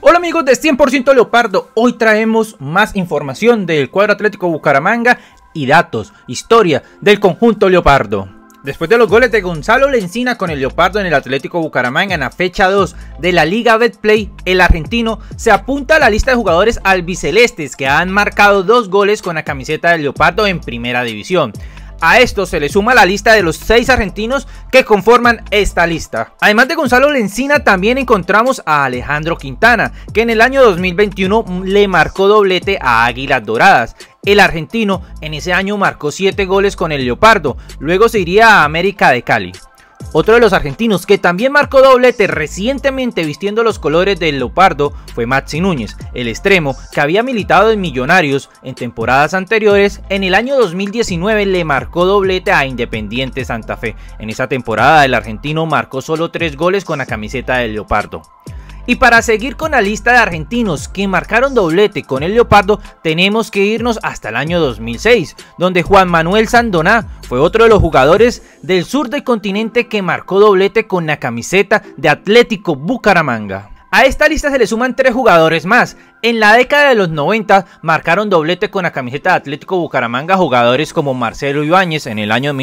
Hola amigos de 100% Leopardo, hoy traemos más información del cuadro Atlético Bucaramanga y datos, historia del conjunto Leopardo. Después de los goles de Gonzalo Lencina con el Leopardo en el Atlético Bucaramanga en la fecha 2 de la Liga Betplay, el argentino se apunta a la lista de jugadores albicelestes que han marcado 2 goles con la camiseta del Leopardo en Primera División. A esto se le suma la lista de los 6 argentinos que conforman esta lista. Además de Gonzalo Lencina, también encontramos a Alejandro Quintana, que en el año 2021 le marcó doblete a Águilas Doradas. El argentino en ese año marcó 7 goles con el Leopardo, luego se iría a América de Cali. Otro de los argentinos que también marcó doblete recientemente vistiendo los colores del Leopardo fue Maxi Núñez, el extremo que había militado en Millonarios en temporadas anteriores. En el año 2019 le marcó doblete a Independiente Santa Fe. En esa temporada el argentino marcó solo 3 goles con la camiseta del Leopardo. Y para seguir con la lista de argentinos que marcaron doblete con el Leopardo, tenemos que irnos hasta el año 2006, donde Juan Manuel Sandoná fue otro de los jugadores del sur del continente que marcó doblete con la camiseta de Atlético Bucaramanga. A esta lista se le suman 3 jugadores más. En la década de los 90 marcaron doblete con la camiseta de Atlético Bucaramanga jugadores como Marcelo Ibáñez en el año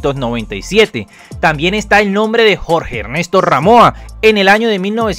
1997. También está el nombre de Jorge Ernesto Ramoa en el año de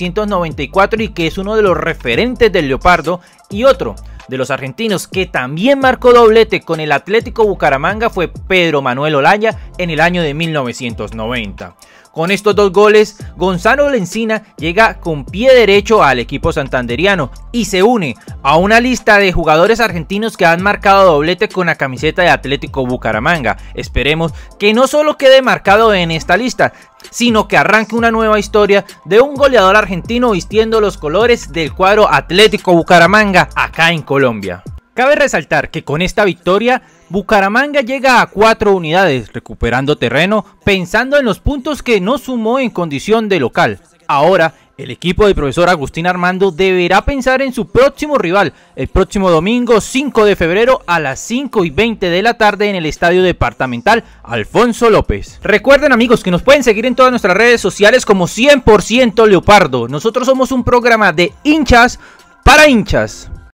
1994 y que es uno de los referentes del Leopardo. Y otro de los argentinos que también marcó doblete con el Atlético Bucaramanga fue Pedro Manuel Olaya en el año de 1990. Con estos 2 goles, Gonzalo Lencina llega con pie derecho al equipo santanderiano y se une a una lista de jugadores argentinos que han marcado doblete con la camiseta de Atlético Bucaramanga. Esperemos que no solo quede marcado en esta lista, sino que arranque una nueva historia de un goleador argentino vistiendo los colores del cuadro Atlético Bucaramanga acá en Colombia. Cabe resaltar que con esta victoria, Bucaramanga llega a 4 unidades, recuperando terreno, pensando en los puntos que no sumó en condición de local. Ahora, el equipo del profesor Agustín Armando deberá pensar en su próximo rival, el próximo domingo 5 de febrero a las 5:20 de la tarde en el Estadio Departamental Alfonso López. Recuerden amigos que nos pueden seguir en todas nuestras redes sociales como 100% Leopardo. Nosotros somos un programa de hinchas para hinchas.